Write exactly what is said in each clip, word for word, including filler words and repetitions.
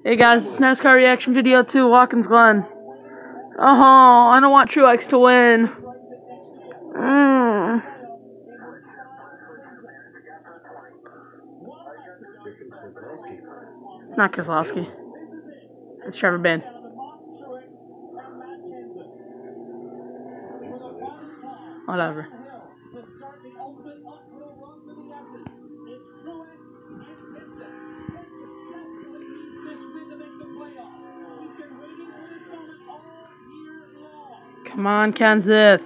Hey guys, it's NASCAR reaction video to Watkins Glen. Oh, I don't want Truex to win. Mm. It's not Keselowski. It's Trevor Bayne. Whatever. Come on, Kenseth.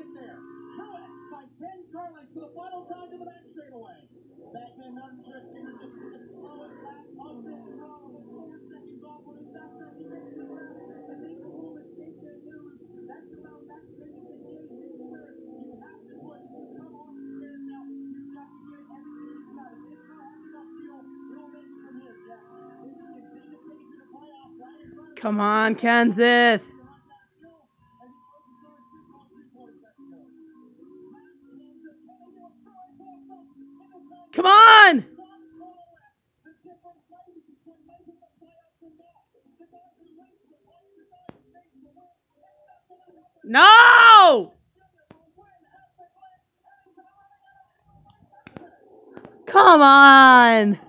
Come on, Kenseth. Come on! No! Come on!